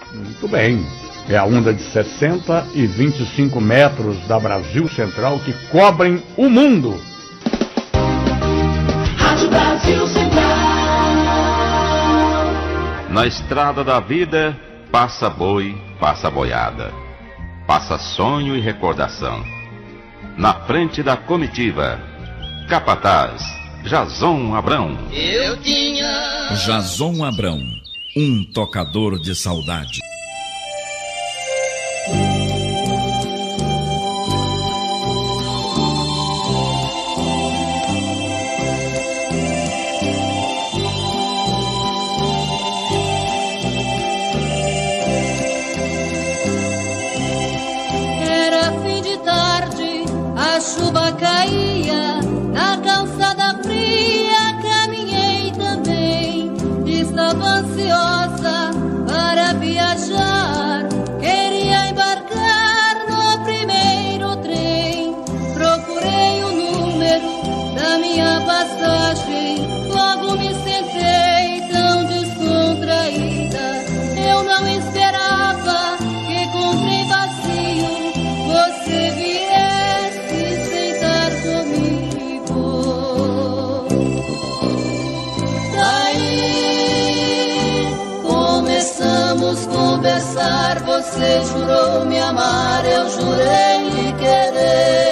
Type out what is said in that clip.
Muito bem. É a onda de 60 e 25 metros da Brasil Central que cobrem o mundo. Rádio Brasil Central. Na estrada da vida, passa boi, passa boiada. Passa sonho e recordação. Na frente da comitiva, capataz, Jason Abrão. Eu tinha Jason Abrão, um tocador de saudade. Era fim de tarde, a chuva caía, na calçada fria caminhei também. Estava ansiosa para viajar, queria embarcar no primeiro trem. Procurei o número da minha passagem, logo me sentei tão descontraída. Eu não esperava que com trem vazio você viesse sentar comigo. Daí começamos a conversar. Você jurou me amar, eu jurei lhe querer.